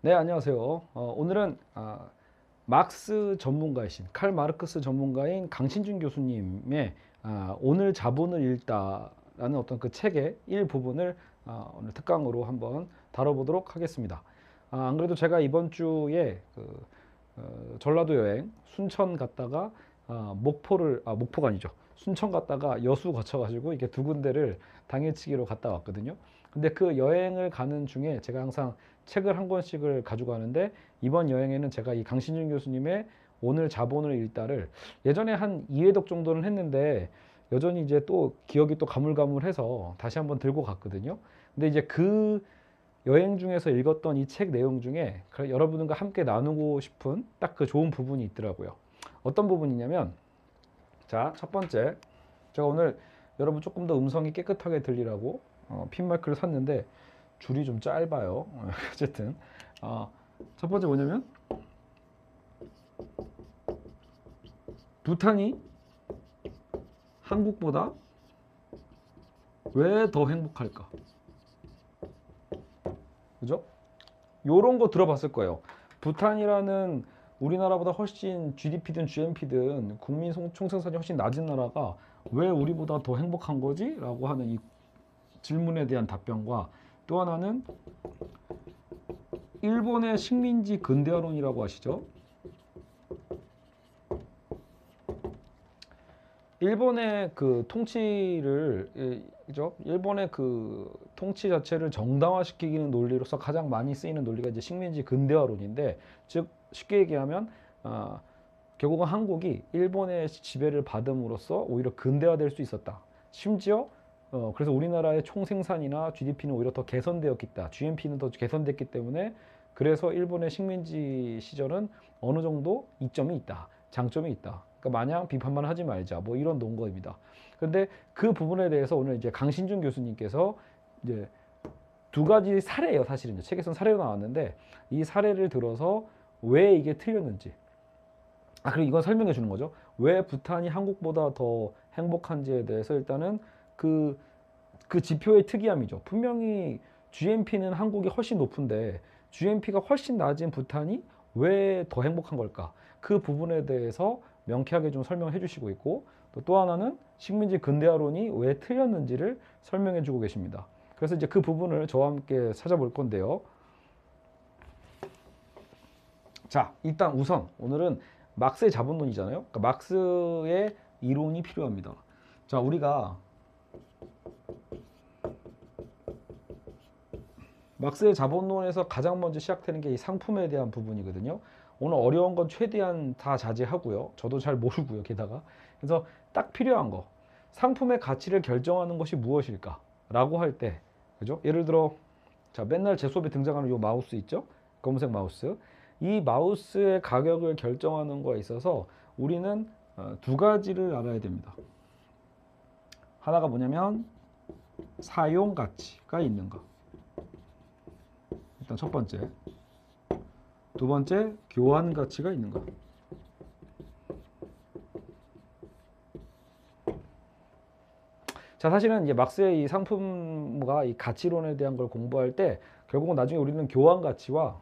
네, 안녕하세요. 오늘은 막스 전문가이신 칼 마르크스 전문가인 강신준 교수님의 오늘 자본을 읽다라는 어떤 그 책의 일부분을 오늘 특강으로 한번 다뤄보도록 하겠습니다. 안 그래도 제가 이번 주에 전라도 여행 순천 갔다가 목포가 아니죠. 순천 갔다가 여수 거쳐가지고 이게 두 군데를 당일치기로 갔다 왔거든요. 근데 그 여행을 가는 중에 제가 항상 책을 한 권씩을 가지고 가는데 이번 여행에는 제가 이 강신준 교수님의 오늘 자본을 읽다를 예전에 한 2회독 정도는 했는데 여전히 이제 또 기억이 또 가물가물해서 다시 한번 들고 갔거든요. 근데 이제 그 여행 중에서 읽었던 이 책 내용 중에 여러분과 함께 나누고 싶은 딱 그 좋은 부분이 있더라고요. 어떤 부분이냐면, 자, 첫 번째, 제가 오늘 여러분 조금 더 음성이 깨끗하게 들리라고 핀 마이크를 샀는데 줄이 좀 짧아요. 어쨌든 첫 번째 뭐냐면, 부탄이 한국보다 왜 더 행복할까? 그죠? 요런 거 들어봤을 거예요. 부탄이라는 우리나라보다 훨씬 GDP든 GNP든 국민 총생산이 훨씬 낮은 나라가 왜 우리보다 더 행복한 거지? 라고 하는 이 질문에 대한 답변과, 또 하나는 일본의 식민지 근대화론이라고 아시죠? 일본의 그 통치를 그죠? 일본의 그 통치 자체를 정당화시키는 논리로서 가장 많이 쓰이는 논리가 이제 식민지 근대화론인데, 즉 쉽게 얘기하면 결국은 한국이 일본의 지배를 받음으로써 오히려 근대화될 수 있었다. 심지어 그래서 우리나라의 총생산이나 GDP는 오히려 더 개선되었겠다. GNP는 더 개선됐기 때문에 그래서 일본의 식민지 시절은 어느 정도 이점이 있다. 장점이 있다. 그러니까 마냥 비판만 하지 말자. 뭐 이런 논거입니다. 그런데 그 부분에 대해서 오늘 이제 강신준 교수님께서 이제 두 가지 사례예요. 사실은 책에서는 사례로 나왔는데 이 사례를 들어서 왜 이게 틀렸는지, 그리고 이건 설명해 주는 거죠. 왜 부탄이 한국보다 더 행복한지에 대해서 일단은 그 지표의 특이함이죠. 분명히 GNP는 한국이 훨씬 높은데 GNP가 훨씬 낮은 부탄이 왜 더 행복한 걸까? 그 부분에 대해서 명쾌하게 좀 설명해 주시고 있고, 또 하나는 식민지 근대화론이 왜 틀렸는지를 설명해 주고 계십니다. 그래서 이제 그 부분을 저와 함께 찾아볼 건데요. 자, 일단 우선 오늘은 막스의 자본론이잖아요. 그러니까 막스의 이론이 필요합니다. 자, 우리가 막스의 자본론에서 가장 먼저 시작되는 게 이 상품에 대한 부분이거든요. 오늘 어려운 건 최대한 다 자제하고요. 저도 잘 모르고요, 게다가. 그래서 딱 필요한 거. 상품의 가치를 결정하는 것이 무엇일까? 라고 할 때, 그죠? 예를 들어, 자, 맨날 제 수업에 등장하는 이 마우스 있죠? 검은색 마우스. 이 마우스의 가격을 결정하는 거에 있어서 우리는 두 가지를 알아야 됩니다. 하나가 뭐냐면, 사용 가치가 있는 거. 일단 첫 번째. 두 번째, 교환 가치가 있는 거. 자, 사실은 이제 막스의 이 상품과 이 가치론에 대한 걸 공부할 때 결국은 나중에 우리는 교환 가치와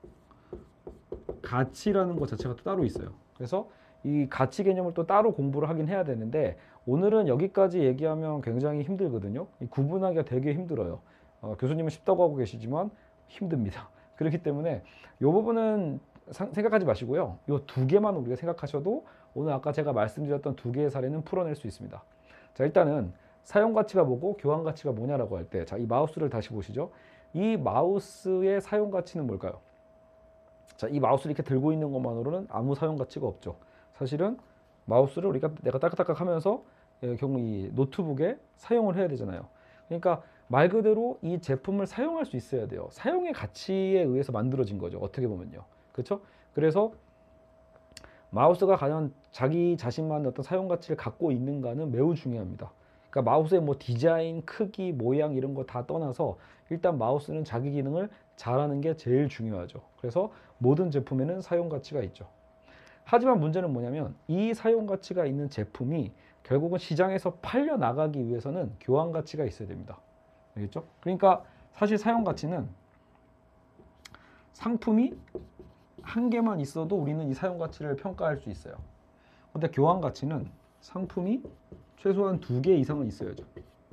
가치라는 것 자체가 또 따로 있어요. 그래서 이 가치 개념을 또 따로 공부를 하긴 해야 되는데 오늘은 여기까지 얘기하면 굉장히 힘들거든요. 이 구분하기가 되게 힘들어요. 교수님은 쉽다고 하고 계시지만 힘듭니다. 그렇기 때문에 이 부분은 생각하지 마시고요. 이 두 개만 우리가 생각하셔도 오늘 아까 제가 말씀드렸던 두 개의 사례는 풀어낼 수 있습니다. 자, 일단은 사용 가치가 뭐고 교환 가치가 뭐냐라고 할 때, 자, 이 마우스를 다시 보시죠. 이 마우스의 사용 가치는 뭘까요? 자, 이 마우스를 이렇게 들고 있는 것만으로는 아무 사용 가치가 없죠. 사실은 마우스를 내가 따깍따깍 하면서 경우 이 노트북에 사용을 해야 되잖아요. 그러니까 말 그대로 이 제품을 사용할 수 있어야 돼요. 사용의 가치에 의해서 만들어진 거죠. 어떻게 보면요. 그렇죠? 그래서 마우스가 과연 자기 자신만의 어떤 사용 가치를 갖고 있는가는 매우 중요합니다. 그러니까 마우스의 뭐 디자인, 크기, 모양 이런 거 다 떠나서 일단 마우스는 자기 기능을 잘하는 게 제일 중요하죠. 그래서 모든 제품에는 사용 가치가 있죠. 하지만 문제는 뭐냐면 이 사용 가치가 있는 제품이 결국은 시장에서 팔려 나가기 위해서는 교환 가치가 있어야 됩니다. 알겠죠? 그러니까 사실 사용 가치는 상품이 한 개만 있어도 우리는 이 사용 가치를 평가할 수 있어요. 근데 교환 가치는 상품이 최소한 2개 이상은 있어야죠.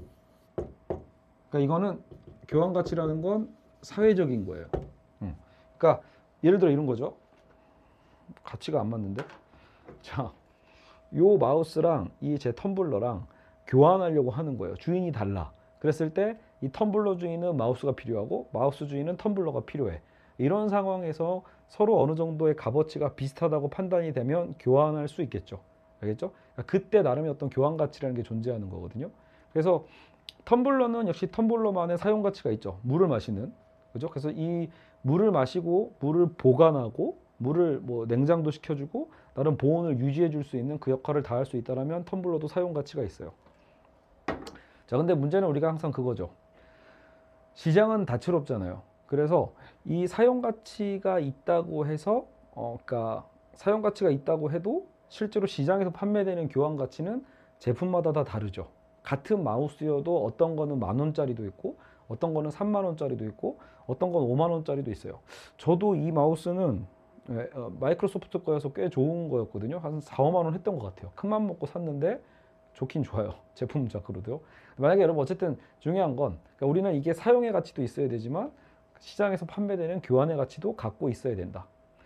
그러니까 이거는 교환 가치라는 건 사회적인 거예요. 그러니까 예를 들어 이런 거죠. 가치가 안 맞는데. 자, 요 마우스랑 이 제 텀블러랑 교환하려고 하는 거예요. 주인이 달라. 그랬을 때 이 텀블러 주인은 마우스가 필요하고 마우스 주인은 텀블러가 필요해. 이런 상황에서 서로 어느 정도의 값어치가 비슷하다고 판단이 되면 교환할 수 있겠죠. 알겠죠? 그러니까 그때 나름의 어떤 교환 가치라는 게 존재하는 거거든요. 그래서 텀블러는 역시 텀블러만의 사용 가치가 있죠. 물을 마시는. 그죠? 그래서 이 물을 마시고 물을 보관하고 물을 뭐 냉장도 시켜주고 나름 보온을 유지해 줄 수 있는 그 역할을 다할 수 있다면 텀블러도 사용 가치가 있어요. 자, 근데 문제는 우리가 항상 그거죠. 시장은 다채롭잖아요. 그래서 이 사용 가치가 있다고 해서 그러니까 사용 가치가 있다고 해도 실제로 시장에서 판매되는 교환 가치는 제품마다 다 다르죠. 같은 마우스여도 어떤 거는 10,000원짜리도 있고 어떤 거는 30,000원짜리도 있고 어떤 건 50,000원짜리도 있어요. 저도 이 마우스는 마이크로소프트 거여서 꽤 좋은 거였거든요. 한 4, 5만 원 했던 것 같아요. 큰맘 먹고 샀는데 좋긴 좋아요. 제품적으로도요. 만약에 여러분 어쨌든 중요한 건 그러니까 우리는 이게 사용의 가치도 있어야 되지만 시장에서 판매되는 교환의 가치도 갖고 있어야 된다.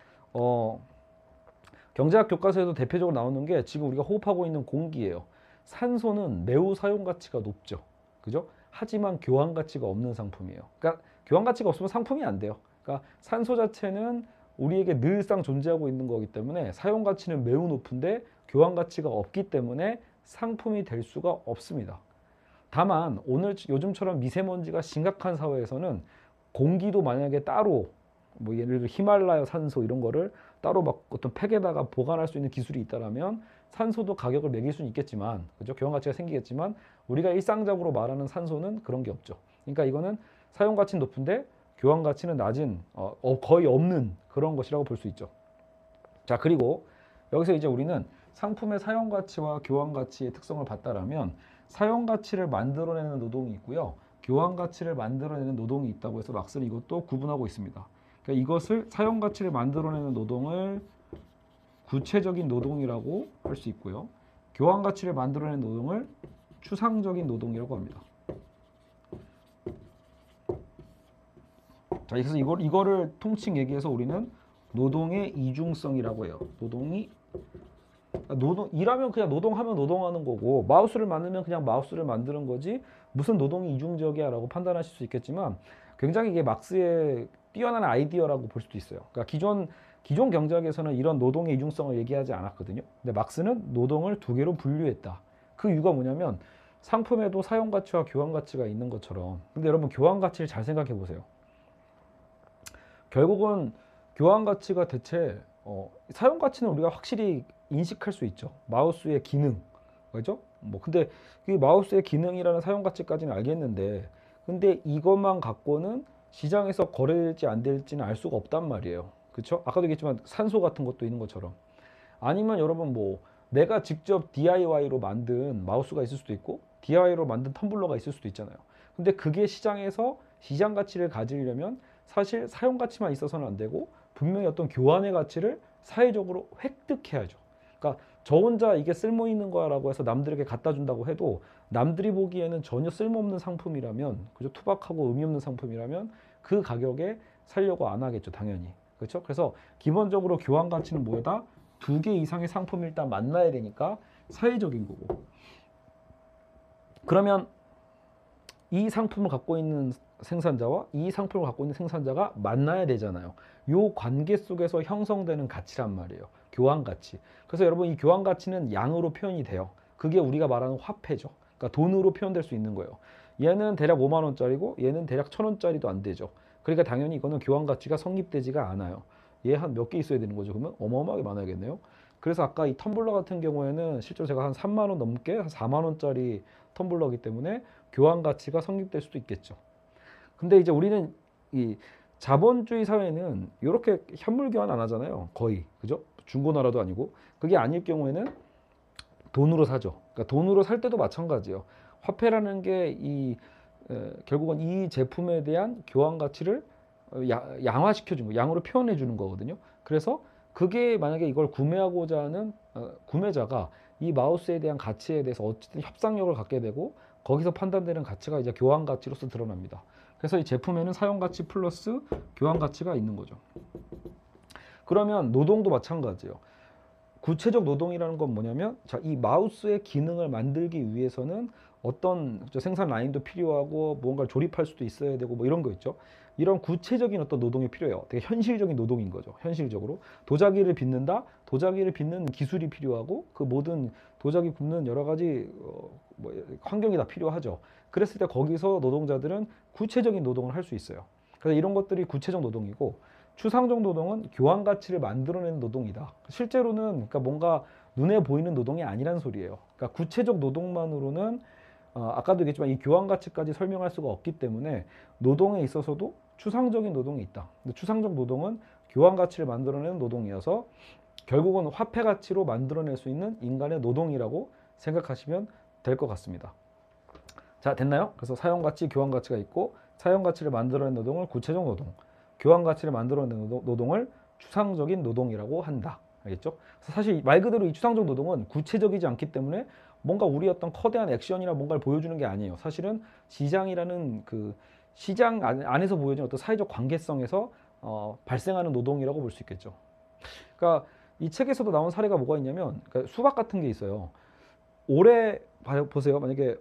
경제학 교과서에도 대표적으로 나오는 게 지금 우리가 호흡하고 있는 공기예요. 산소는 매우 사용 가치가 높죠. 그죠? 하지만 교환 가치가 없는 상품이에요. 그러니까 교환 가치가 없으면 상품이 안 돼요. 그러니까 산소 자체는 우리에게 늘상 존재하고 있는 거기 때문에 사용 가치는 매우 높은데 교환 가치가 없기 때문에 상품이 될 수가 없습니다. 다만 오늘 요즘처럼 미세먼지가 심각한 사회에서는 공기도 만약에 따로 뭐 예를 들어 히말라야 산소 이런 거를 따로 막 어떤 팩에다가 보관할 수 있는 기술이 있다라면 산소도 가격을 매길 수는 있겠지만 그죠? 교환 가치가 생기겠지만 우리가 일상적으로 말하는 산소는 그런 게 없죠. 그러니까 이거는 사용 가치는 높은데 교환 가치는 낮은 거의 없는 그런 것이라고 볼 수 있죠. 자, 그리고 여기서 이제 우리는 상품의 사용 가치와 교환 가치의 특성을 봤다라면 사용 가치를 만들어내는 노동이 있고요. 교환 가치를 만들어내는 노동이 있다고 해서 막스는 이것도 구분하고 있습니다. 그러니까 이것을 사용 가치를 만들어내는 노동을 구체적인 노동이라고 할 수 있고요. 교환 가치를 만들어내는 노동을 추상적인 노동이라고 합니다. 자, 그래서 이거를 통칭 얘기해서 우리는 노동의 이중성이라고 해요. 일하면 그냥 노동하면 노동하는 거고 마우스를 만들면 그냥 마우스를 만드는 거지 무슨 노동이 이중적이야 라고 판단하실 수 있겠지만 굉장히 이게 막스의 뛰어난 아이디어라고 볼 수도 있어요. 그러니까 기존 경제학에서는 이런 노동의 이중성을 얘기하지 않았거든요. 근데 막스는 노동을 2개로 분류했다. 그 이유가 뭐냐면 상품에도 사용 가치와 교환 가치가 있는 것처럼. 근데 여러분 교환 가치를 잘 생각해 보세요. 결국은 교환 가치가 대체 사용 가치는 우리가 확실히 인식할 수 있죠. 마우스의 기능, 그죠? 뭐 근데 이 마우스의 기능이라는 사용 가치까지는 알겠는데, 근데 이것만 갖고는 시장에서 거래될지 안 될지는 알 수가 없단 말이에요. 그렇죠? 아까도 얘기했지만 산소 같은 것도 있는 것처럼. 아니면 여러분 뭐 내가 직접 DIY로 만든 마우스가 있을 수도 있고 DIY로 만든 텀블러가 있을 수도 있잖아요. 근데 그게 시장에서 시장 가치를 가지려면 사실 사용 가치만 있어서는 안 되고 분명히 어떤 교환의 가치를 사회적으로 획득해야죠. 그러니까 저 혼자 이게 쓸모 있는 거라고 해서 남들에게 갖다 준다고 해도 남들이 보기에는 전혀 쓸모없는 상품이라면, 그죠? 투박하고 의미 없는 상품이라면 그 가격에 살려고 안 하겠죠, 당연히. 그렇죠? 그래서 기본적으로 교환 가치는 뭐다? 2개 이상의 상품이 일단 만나야 되니까 사회적인 거고. 그러면 이 상품을 갖고 있는 생산자와 이 상품을 갖고 있는 생산자가 만나야 되잖아요. 이 관계 속에서 형성되는 가치란 말이에요. 교환 가치. 그래서 여러분 이 교환 가치는 양으로 표현이 돼요. 그게 우리가 말하는 화폐죠. 그러니까 돈으로 표현될 수 있는 거예요. 얘는 대략 5만 원짜리고 얘는 대략 1,000원짜리도 안 되죠. 그러니까 당연히 이거는 교환 가치가 성립되지가 않아요. 얘 한 몇 개 있어야 되는 거죠. 그러면 어마어마하게 많아야겠네요. 그래서 아까 이 텀블러 같은 경우에는 실제로 제가 한 3만 원 넘게 한 4만 원짜리 텀블러이기 때문에 교환 가치가 성립될 수도 있겠죠. 근데 이제 우리는 이 자본주의 사회는 이렇게 현물 교환 안 하잖아요. 거의. 그죠? 중고나라도 아니고. 그게 아닐 경우에는 돈으로 사죠. 그러니까 돈으로 살 때도 마찬가지예요. 화폐라는 게 결국은 이 제품에 대한 교환 가치를 양화시켜 준 거, 양으로 표현해 주는 거거든요. 그래서 그게 만약에 이걸 구매하고자 하는 구매자가 이 마우스에 대한 가치에 대해서 어쨌든 협상력을 갖게 되고 거기서 판단되는 가치가 이제 교환 가치로서 드러납니다. 그래서 이 제품에는 사용 가치 플러스 교환 가치가 있는 거죠. 그러면 노동도 마찬가지예요. 구체적 노동이라는 건 뭐냐면, 자, 이 마우스의 기능을 만들기 위해서는 어떤 생산 라인도 필요하고 뭔가를 조립할 수도 있어야 되고 뭐 이런 거 있죠. 이런 구체적인 어떤 노동이 필요해요. 되게 현실적인 노동인 거죠. 현실적으로 도자기를 빚는다. 도자기를 빚는 기술이 필요하고 그 모든 도자기 굽는 여러 가지 뭐 환경이 다 필요하죠. 그랬을 때 거기서 노동자들은 구체적인 노동을 할 수 있어요. 그래서 이런 것들이 구체적 노동이고, 추상적 노동은 교환 가치를 만들어내는 노동이다. 실제로는 그러니까 뭔가 눈에 보이는 노동이 아니란 소리예요. 그러니까 구체적 노동만으로는 아까도 얘기했지만 이 교환 가치까지 설명할 수가 없기 때문에 노동에 있어서도 추상적인 노동이 있다. 근데 추상적 노동은 교환 가치를 만들어내는 노동이어서 결국은 화폐 가치로 만들어낼 수 있는 인간의 노동이라고 생각하시면 될 것 같습니다. 자, 됐나요? 그래서 사용 가치, 교환 가치가 있고, 사용 가치를 만들어내는 노동을 구체적 노동, 교환 가치를 만들어내는 노동을 추상적인 노동이라고 한다. 알겠죠? 사실 말 그대로 이 추상적 노동은 구체적이지 않기 때문에 뭔가 우리 어떤 커다란 액션이나 뭔가를 보여주는 게 아니에요. 사실은 시장이라는 그 시장 안에서 보여지는 어떤 사회적 관계성에서 발생하는 노동이라고 볼 수 있겠죠. 그러니까 이 책에서도 나온 사례가 뭐가 있냐면, 그러니까 수박 같은 게 있어요. 올해 보세요. 만약에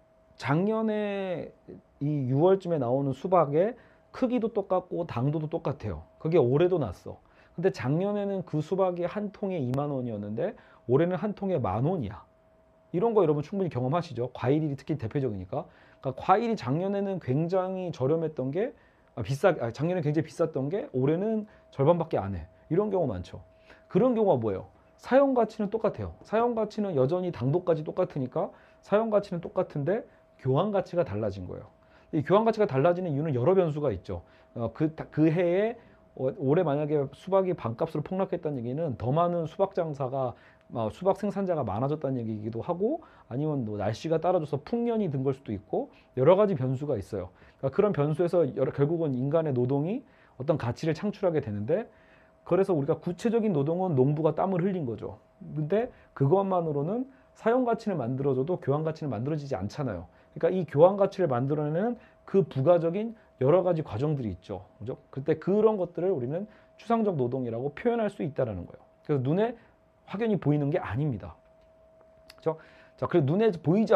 작년에 이 6월쯤에 나오는 수박의 크기도 똑같고 당도도 똑같아요. 그게 올해도 났어. 근데 작년에는 그 수박이 한 통에 2만 원이었는데 올해는 한 통에 10,000원이야. 이런 거 여러분 충분히 경험하시죠. 과일이 특히 대표적이니까. 그러니까 과일이 작년에는 굉장히 저렴했던 게 작년에 굉장히 비쌌던 게 올해는 절반밖에 안 해. 이런 경우 많죠. 그런 경우가 뭐예요? 사용 가치는 똑같아요. 사용 가치는 여전히 당도까지 똑같으니까 사용 가치는 똑같은데 교환 가치가 달라진 거예요. 이 교환 가치가 달라지는 이유는 여러 변수가 있죠. 그 해에 올해 만약에 수박이 반값으로 폭락했다는 얘기는 더 많은 수박 장사가 수박 생산자가 많아졌다는 얘기이기도 하고, 아니면 뭐 날씨가 따라줘서 풍년이 든 걸 수도 있고 여러 가지 변수가 있어요. 그러니까 그런 변수에서 결국은 인간의 노동이 어떤 가치를 창출하게 되는데, 그래서 우리가 구체적인 노동은 농부가 땀을 흘린 거죠. 근데 그것만으로는 사용 가치를 만들어줘도 교환 가치는 만들어지지 않잖아요. 그러니까 이 교환 가치를 만들어내는 그 부가적인 여러 가지 과정들이 있죠. 그죠? 그때 그런 것들을 우리는 추상적 노동이라고 표현할 수 있다는 거예요. 그래서 눈에 확연히 보이는 게 아닙니다. 그렇죠? 자, 그리고 눈에 보이지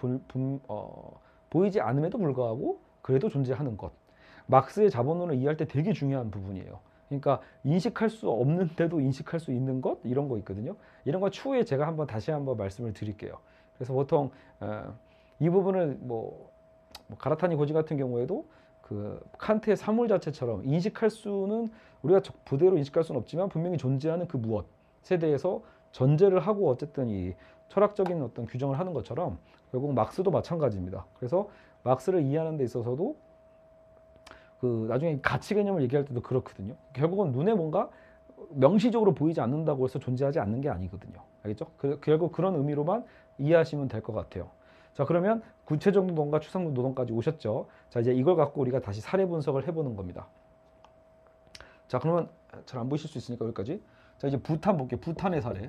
않음에도 불구하고 그래도 존재하는 것. 막스의 자본론을 이해할 때 되게 중요한 부분이에요. 그러니까 인식할 수 없는데도 인식할 수 있는 것, 이런 거 있거든요. 이런 거 추후에 제가 다시 한번 말씀을 드릴게요. 그래서 보통 이 부분을 가라타니 고지 같은 경우에도 그 칸트의 사물 자체처럼 인식할 수는, 우리가 부대로 인식할 수는 없지만 분명히 존재하는 그 무엇에 대해서 전제를 하고 어쨌든 이 철학적인 어떤 규정을 하는 것처럼 결국 막스도 마찬가지입니다. 그래서 막스를 이해하는 데 있어서도 그 나중에 가치 개념을 얘기할 때도 그렇거든요. 결국은 눈에 뭔가 명시적으로 보이지 않는다고 해서 존재하지 않는 게 아니거든요. 알겠죠? 결국 그런 의미로만 이해하시면 될 것 같아요. 자, 그러면 구체적 노동과 추상적 노동까지 오셨죠. 자, 이제 이걸 갖고 우리가 다시 사례 분석을 해보는 겁니다. 자, 그러면 잘 안 보이실 수 있으니까 여기까지. 자, 이제 부탄 볼게요. 부탄의 사례.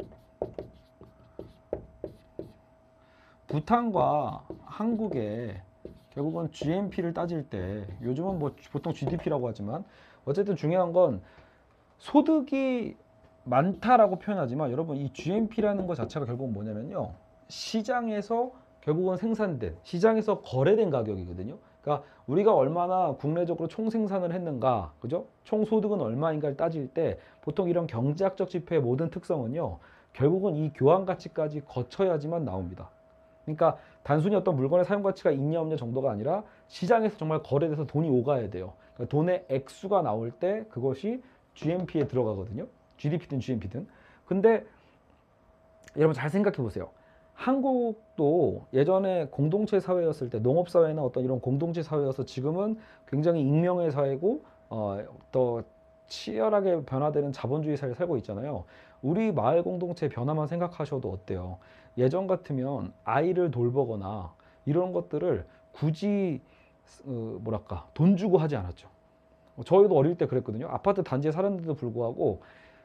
부탄과 한국의 결국은 GNP를 따질 때, 요즘은 보통 GDP라고 하지만 어쨌든 중요한 건 소득이 많다라고 표현하지만, 여러분 이 GNP라는 것 자체가 결국은 뭐냐면요, 시장에서 결국은 생산된, 시장에서 거래된 가격이거든요. 그러니까 우리가 얼마나 국내적으로 총 생산을 했는가, 그죠? 총 소득은 얼마인가를 따질 때 보통 이런 경제학적 지표의 모든 특성은요, 결국은 이 교환 가치까지 거쳐야지만 나옵니다. 그러니까 단순히 어떤 물건의 사용 가치가 있냐 없냐 정도가 아니라 시장에서 정말 거래돼서 돈이 오가야 돼요. 그러니까 돈의 액수가 나올 때 그것이 GNP에 들어가거든요. GDP든 GNP든. 근데 여러분 잘 생각해 보세요. 한국도 예전에 공동체 사회였을 때, 농업 사회나 어떤 이런 공동체 사회여서 지금은 굉장히 익명의 사회고 더 치열하게 변화되는 자본주의 사회를 살고 있잖아요. 우리 마을 공동체 변화만 생각하셔도 어때요? 예전 같으면 아이를 돌보거나 이런 것들을 굳이 돈 주고 하지 않았죠. 저희도 어릴 때 그랬거든요. 아파트 단지에 사는데도 불구하고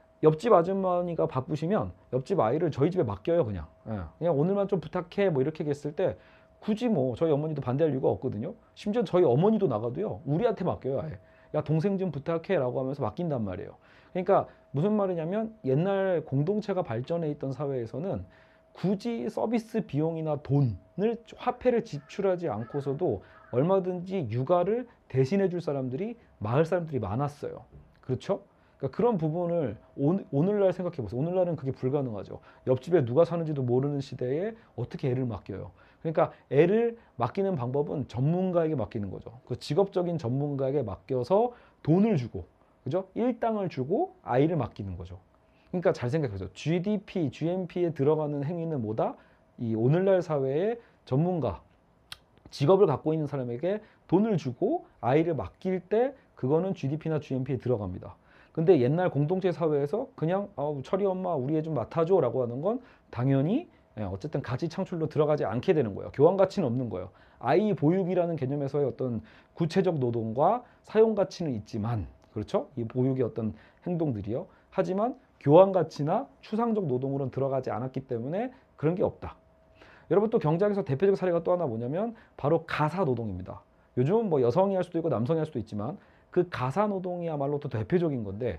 옆집 아주머니가 바쁘시면 옆집 아이를 저희 집에 맡겨요, 그냥. 예. 그냥 오늘만 좀 부탁해, 뭐 이렇게 했을 때 굳이 뭐 저희 어머니도 반대할 이유가 없거든요. 심지어 저희 어머니도 나가도요, 우리한테 맡겨요, 아예. 야, 동생 좀 부탁해 라고 하면서 맡긴단 말이에요. 그러니까 무슨 말이냐면 옛날 공동체가 발전해 있던 사회에서는 굳이 서비스 비용이나 돈을, 화폐를 지출하지 않고서도 얼마든지 육아를 대신해 줄 사람들이, 마을 사람들이 많았어요. 그렇죠? 그러니까 그런 부분을 오늘날 생각해 보세요. 오늘날은 그게 불가능하죠. 옆집에 누가 사는지도 모르는 시대에 어떻게 애를 맡겨요. 그러니까 애를 맡기는 방법은 전문가에게 맡기는 거죠. 그 직업적인 전문가에게 맡겨서 돈을 주고, 그죠? 일당을 주고 아이를 맡기는 거죠. 그러니까 잘 생각해보세요. GDP, GNP에 들어가는 행위는 뭐다? 이 오늘날 사회의 전문가, 직업을 갖고 있는 사람에게 돈을 주고 아이를 맡길 때 그거는 GDP나 GNP에 들어갑니다. 근데 옛날 공동체 사회에서 그냥 철이 엄마 우리 애 좀 맡아줘 라고 하는 건 당연히 어쨌든 가치 창출로 들어가지 않게 되는 거예요. 교환 가치는 없는 거예요. 아이 보육이라는 개념에서의 어떤 구체적 노동과 사용 가치는 있지만, 그렇죠? 이 보육의 어떤 행동들이요. 하지만 교환 가치나 추상적 노동으로는 들어가지 않았기 때문에 그런 게 없다. 여러분 또 경제학에서 대표적 사례가 또 하나 뭐냐면 바로 가사 노동입니다. 요즘은 뭐 여성이 할 수도 있고 남성이 할 수도 있지만 그 가사 노동이야말로 또 대표적인 건데,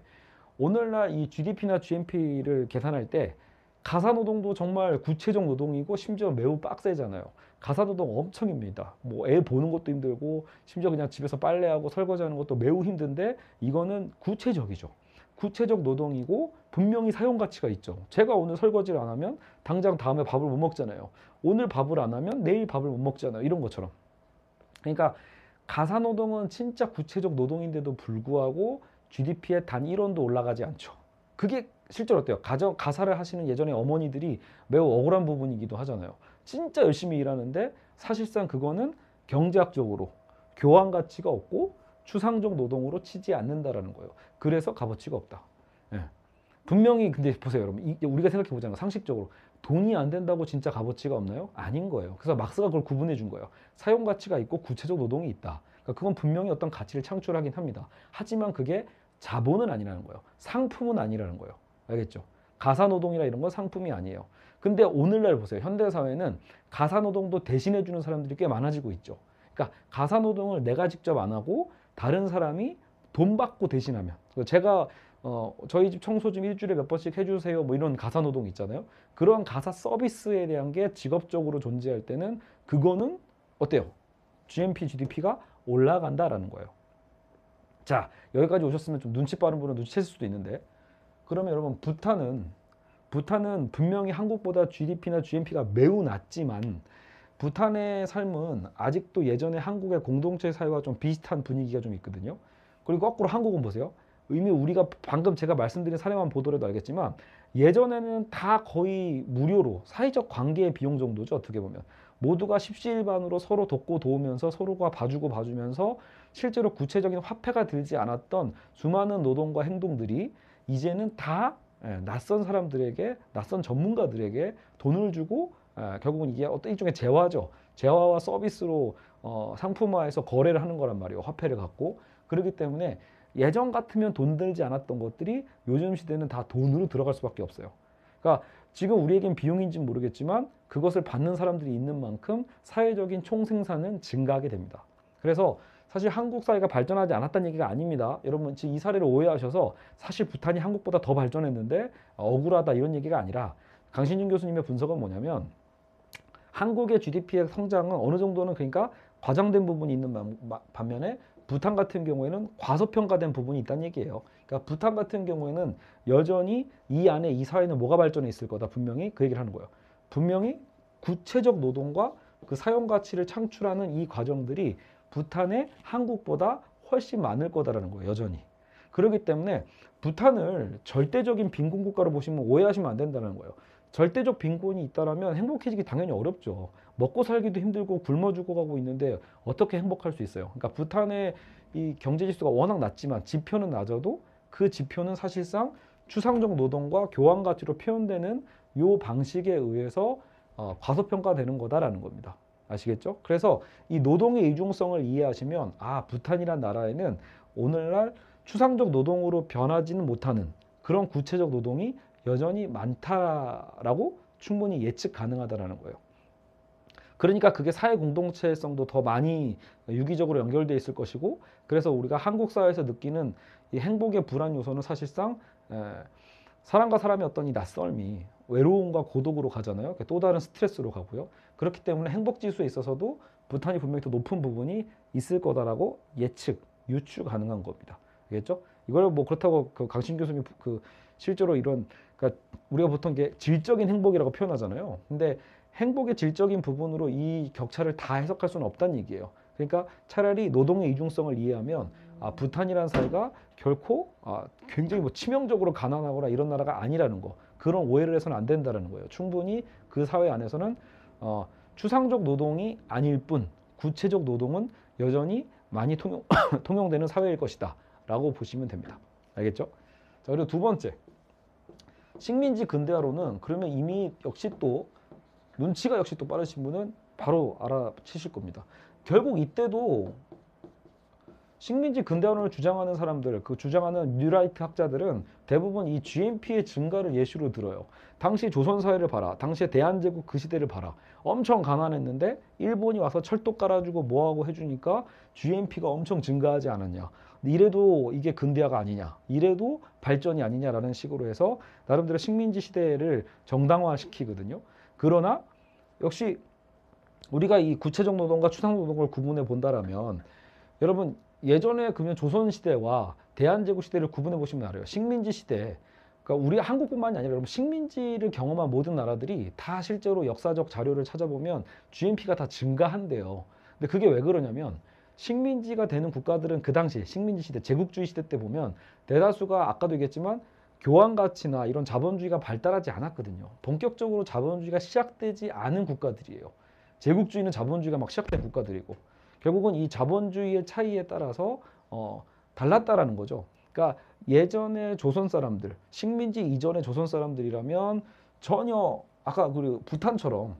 오늘날 이 GDP나 GNP를 계산할 때 가사 노동도 정말 구체적 노동이고 심지어 매우 빡세잖아요. 가사 노동 엄청 힘듭니다. 뭐 애 보는 것도 힘들고 심지어 그냥 집에서 빨래하고 설거지하는 것도 매우 힘든데 이거는 구체적이죠. 구체적 노동이고 분명히 사용 가치가 있죠. 제가 오늘 설거지를 안 하면 당장 다음에 밥을 못 먹잖아요. 오늘 밥을 안 하면 내일 밥을 못 먹잖아요. 이런 것처럼. 그러니까 가사 노동은 진짜 구체적 노동인데도 불구하고 GDP의 단 1원도 올라가지 않죠. 그게 실제로 어때요? 가사를 하시는 예전에 어머니들이 매우 억울한 부분이기도 하잖아요. 진짜 열심히 일하는데 사실상 그거는 경제학적으로 교환 가치가 없고 추상적 노동으로 치지 않는다라는 거예요. 그래서 값어치가 없다. 예. 분명히 근데 보세요, 여러분. 우리가 생각해 보자면 상식적으로 돈이 안 된다고 진짜 값어치가 없나요? 아닌 거예요. 그래서 막스가 그걸 구분해 준 거예요. 사용 가치가 있고 구체적 노동이 있다. 그러니까 그건 분명히 어떤 가치를 창출하긴 합니다. 하지만 그게 자본은 아니라는 거예요. 상품은 아니라는 거예요. 알겠죠? 가사 노동이라 이런 건 상품이 아니에요. 근데 오늘날 보세요. 현대 사회는 가사 노동도 대신해 주는 사람들이 꽤 많아지고 있죠. 그러니까 가사 노동을 내가 직접 안 하고 다른 사람이 돈 받고 대신하면, 제가 저희 집 청소 좀 일주일에 몇 번씩 해주세요 뭐 이런 가사 노동 있잖아요. 그런 가사 서비스에 대한 게 직업적으로 존재할 때는 그거는 어때요? GNP, GDP가 올라간다라는 거예요. 자, 여기까지 오셨으면 좀 눈치 빠른 분은 눈치챘을 수도 있는데, 그러면 여러분 부탄은 분명히 한국보다 GDP나 GNP가 매우 낮지만 부탄의 삶은 아직도 예전에 한국의 공동체 사회와 좀 비슷한 분위기가 좀 있거든요. 그리고 거꾸로 한국은 보세요. 이미 우리가 방금 제가 말씀드린 사례만 보더라도 알겠지만 예전에는 다 거의 무료로 사회적 관계의 비용 정도죠. 어떻게 보면 모두가 십시일반으로 서로 돕고 도우면서 서로가 봐주고 봐주면서 실제로 구체적인 화폐가 들지 않았던 수많은 노동과 행동들이 이제는 다 낯선 사람들에게, 낯선 전문가들에게 돈을 주고 결국은 이게 어떤 일종의 재화죠. 재화와 서비스로 상품화해서 거래를 하는 거란 말이에요. 화폐를 갖고. 그렇기 때문에 예전 같으면 돈 들지 않았던 것들이 요즘 시대는 다 돈으로 들어갈 수밖에 없어요. 그러니까 지금 우리에겐 비용인지는 모르겠지만 그것을 받는 사람들이 있는 만큼 사회적인 총생산은 증가하게 됩니다. 그래서 사실 한국 사회가 발전하지 않았다는 얘기가 아닙니다. 여러분 지금 이 사례를 오해하셔서 사실 부탄이 한국보다 더 발전했는데 억울하다 이런 얘기가 아니라, 강신준 교수님의 분석은 뭐냐면 한국의 GDP의 성장은 어느 정도는 그러니까 과장된 부분이 있는 반면에 부탄 같은 경우에는 과소평가된 부분이 있다는 얘기예요. 그러니까 부탄 같은 경우에는 여전히 이 안에 이 사회는 뭐가 발전해 있을 거다. 분명히 그 얘기를 하는 거예요. 분명히 구체적 노동과 그 사용 가치를 창출하는 이 과정들이 부탄의 한국보다 훨씬 많을 거다라는 거예요. 여전히. 그렇기 때문에 부탄을 절대적인 빈곤 국가로 보시면 오해하시면 안 된다는 거예요. 절대적 빈곤이 있다라면 행복해지기 당연히 어렵죠. 먹고 살기도 힘들고 굶어 죽어가고 있는데 어떻게 행복할 수 있어요? 그러니까 부탄의 이 경제 지수가 워낙 낮지만 지표는 낮아도 그 지표는 사실상 추상적 노동과 교환 가치로 표현되는 요 방식에 의해서 과소평가되는 거다라는 겁니다. 아시겠죠? 그래서 이 노동의 이중성을 이해하시면 부탄이란 나라에는 오늘날 추상적 노동으로 변하지는 못하는 그런 구체적 노동이 여전히 많다라고 충분히 예측 가능하다라는 거예요. 그러니까 그게 사회 공동체성도 더 많이 유기적으로 연결되어 있을 것이고, 그래서 우리가 한국 사회에서 느끼는 이 행복의 불안 요소는 사실상 사람과 사람의 어떤 이 낯설미, 외로움과 고독으로 가잖아요. 또 다른 스트레스로 가고요. 그렇기 때문에 행복 지수에 있어서도 부탄이 분명히 더 높은 부분이 있을 거다라고 예측, 유추 가능한 겁니다. 알겠죠? 이걸 뭐 그렇다고 그 강신 교수님 실제로 이런, 그러니까 우리가 보통 게 질적인 행복이라고 표현하잖아요. 근데 행복의 질적인 부분으로 이 격차를 다 해석할 수는 없다는 얘기예요. 그러니까 차라리 노동의 이중성을 이해하면 부탄이라는 사회가 결코 굉장히 뭐 치명적으로 가난하거나 이런 나라가 아니라는 거, 그런 오해를 해서는 안 된다는 거예요. 충분히 그 사회 안에서는 추상적 노동이 아닐 뿐 구체적 노동은 여전히 많이 통용되는 사회일 것이다 라고 보시면 됩니다. 알겠죠? 자, 그리고 두 번째, 식민지 근대화로는 그러면 이미 역시 또 눈치가 역시 또 빠르신 분은 바로 알아채실 겁니다. 결국 이때도 식민지 근대화론을 주장하는 사람들, 그 주장하는 뉴라이트 학자들은 대부분 이 GNP의 증가를 예시로 들어요. 당시 조선사회를 봐라. 당시에 대한제국 그 시대를 봐라. 엄청 가난했는데 일본이 와서 철도 깔아주고 뭐하고 해주니까 GNP가 엄청 증가하지 않았냐. 이래도 이게 근대화가 아니냐. 이래도 발전이 아니냐라는 식으로 해서 나름대로 식민지 시대를 정당화시키거든요. 그러나 역시 우리가 이 구체적 노동과 추상 노동을 구분해 본다라면 여러분 예전에 그러면 조선시대와 대한제국 시대를 구분해 보시면 알아요. 식민지 시대, 그러니까 우리 한국뿐만이 아니라 여러분 식민지를 경험한 모든 나라들이 다 실제로 역사적 자료를 찾아보면 GNP가 다 증가한대요. 근데 그게 왜 그러냐면 식민지가 되는 국가들은 그 당시 식민지 시대, 제국주의 시대 때 보면 대다수가 아까도 얘기했지만 교환 가치나 이런 자본주의가 발달하지 않았거든요. 본격적으로 자본주의가 시작되지 않은 국가들이에요. 제국주의는 자본주의가 막 시작된 국가들이고, 결국은 이 자본주의의 차이에 따라서 달랐다라는 거죠. 그러니까 예전에 조선 사람들, 식민지 이전의 조선 사람들이라면 전혀 아까 그 부탄처럼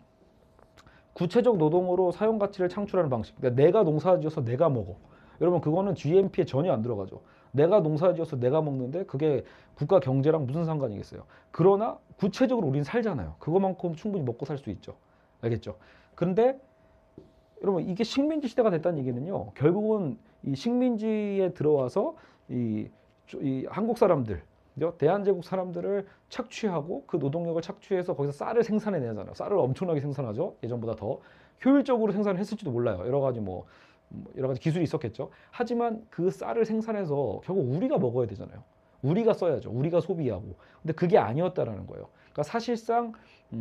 구체적 노동으로 사용 가치를 창출하는 방식. 그러니까 내가 농사지어서 내가 먹어. 여러분 그거는 GNP에 전혀 안 들어가죠. 내가 농사지어서 내가 먹는데 그게 국가 경제랑 무슨 상관이겠어요. 그러나 구체적으로 우리는 살잖아요. 그것만큼 충분히 먹고 살 수 있죠. 알겠죠? 그런데 여러분 이게 식민지 시대가 됐다는 얘기는요. 결국은 이 식민지에 들어와서 이 한국 사람들, 대한제국 사람들을 착취하고 그 노동력을 착취해서 거기서 쌀을 생산해내잖아요. 쌀을 엄청나게 생산하죠. 예전보다 더 효율적으로 생산을 했을지도 몰라요. 여러 가지 기술이 있었겠죠. 하지만 그 쌀을 생산해서 결국 우리가 먹어야 되잖아요. 우리가 써야죠. 우리가 소비하고. 근데 그게 아니었다라는 거예요. 그러니까 사실상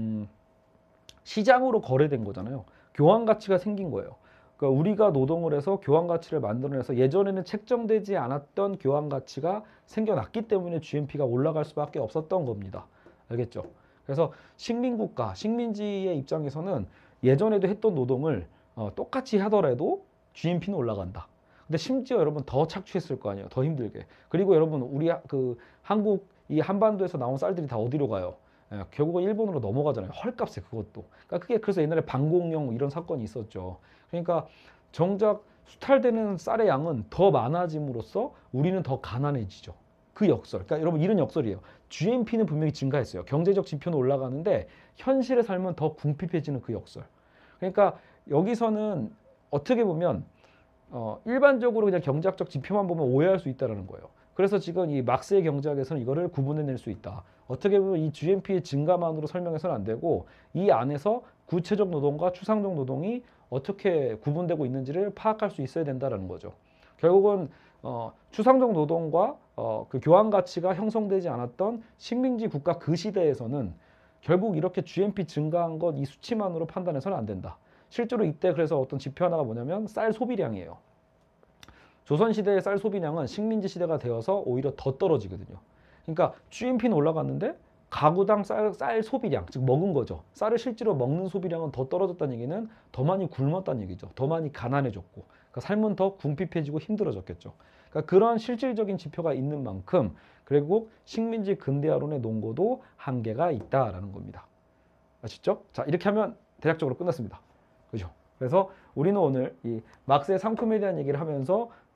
시장으로 거래된 거잖아요. 교환 가치가 생긴 거예요. 그러니까 우리가 노동을 해서 교환 가치를 만들어내서 예전에는 책정되지 않았던 교환 가치가 생겨났기 때문에 GNP가 올라갈 수밖에 없었던 겁니다. 알겠죠? 그래서 식민국가, 식민지의 입장에서는 예전에도 했던 노동을 똑같이 하더라도 GNP는 올라간다. 근데 심지어 여러분 더 착취했을 거 아니에요. 더 힘들게. 그리고 여러분 우리 한국 이 한반도에서 나온 쌀들이 다 어디로 가요? 결국은 일본으로 넘어가잖아요. 헐값에 그것도. 그러니까 그래서 옛날에 방공령 이런 사건이 있었죠. 그러니까 정작 수탈되는 쌀의 양은 더 많아짐으로써 우리는 더 가난해지죠. 그 역설. 그러니까 여러분 이런 역설이에요. GNP는 분명히 증가했어요. 경제적 지표는 올라가는데 현실의 삶은 더 궁핍해지는 그 역설. 그러니까 여기서는 어떻게 보면 일반적으로 그냥 경제학적 지표만 보면 오해할 수 있다는 거예요. 그래서 지금 이 막스의 경제학에서는 이거를 구분해낼 수 있다. 어떻게 보면 이 GNP의 증가만으로 설명해서는 안 되고 이 안에서 구체적 노동과 추상적 노동이 어떻게 구분되고 있는지를 파악할 수 있어야 된다는 거죠. 결국은 추상적 노동과 그 교환 가치가 형성되지 않았던 식민지 국가 그 시대에서는 결국 이렇게 GNP 증가한 것 이 수치만으로 판단해서는 안 된다. 실제로 이때 그래서 어떤 지표 하나가 뭐냐면 쌀 소비량이에요. 조선시대의 쌀 소비량은 식민지 시대가 되어서 오히려 더 떨어지거든요. 그러니까 GNP는 올라갔는데 가구당 쌀 소비량, 즉 먹은 거죠. 쌀을 실제로 먹는 소비량은 더 떨어졌다는 얘기는 더 많이 굶었다는 얘기죠. 더 많이 가난해졌고 그러니까 삶은 더 궁핍해지고 힘들어졌겠죠. 그러니까 그런 실질적인 지표가 있는 만큼 결국 식민지 근대화론의 논거도 한계가 있다라는 겁니다. 아시죠? 자, 이렇게 하면 대략적으로 끝났습니다. 그죠? 그래서 우리는 오늘 이 막스의 상품에 대한 얘기를 하면서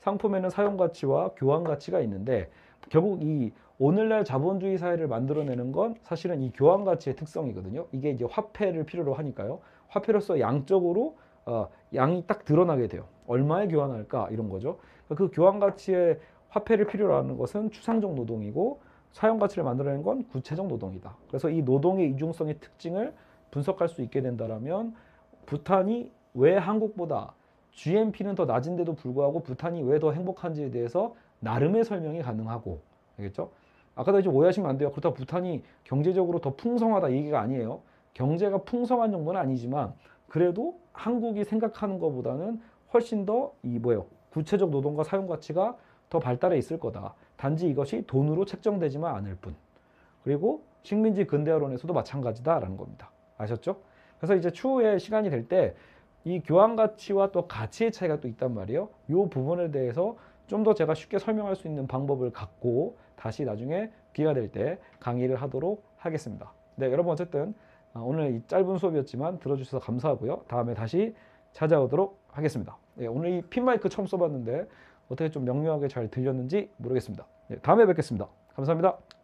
상품에는 사용 가치와 교환 가치가 있는데 결국 이 오늘날 자본주의 사회를 만들어내는 건 사실은 이 교환 가치의 특성이거든요. 이게 이제 화폐를 필요로 하니까요. 화폐로서 양적으로 양이 딱 드러나게 돼요. 얼마에 교환할까 이런 거죠. 그 교환 가치의 화폐를 필요로 하는 것은 추상적 노동이고 사용 가치를 만들어내는 건 구체적 노동이다. 그래서 이 노동의 이중성의 특징을 분석할 수 있게 된다라면 부탄이 왜 한국보다 GNP는 더 낮은데도 불구하고 부탄이 왜 더 행복한지에 대해서 나름의 설명이 가능하고, 알겠죠? 아까도 이제 오해하시면 안 돼요. 그렇다고 부탄이 경제적으로 더 풍성하다 이 얘기가 아니에요. 경제가 풍성한 정도는 아니지만 그래도 한국이 생각하는 것보다는 훨씬 더 이 뭐예요? 구체적 노동과 사용 가치가 더 발달해 있을 거다. 단지 이것이 돈으로 책정되지만 않을 뿐. 그리고 식민지 근대화론에서도 마찬가지다라는 겁니다. 아셨죠? 그래서 이제 추후에 시간이 될 때 이 교환 가치와 또 가치의 차이가 또 있단 말이에요. 이 부분에 대해서 좀 더 제가 쉽게 설명할 수 있는 방법을 갖고 다시 나중에 기회가 될 때 강의를 하도록 하겠습니다. 네, 여러분 어쨌든 오늘 이 짧은 수업이었지만 들어주셔서 감사하고요. 다음에 다시 찾아오도록 하겠습니다. 네, 오늘 이 핀 마이크 처음 써봤는데 어떻게 좀 명료하게 잘 들렸는지 모르겠습니다. 네, 다음에 뵙겠습니다. 감사합니다.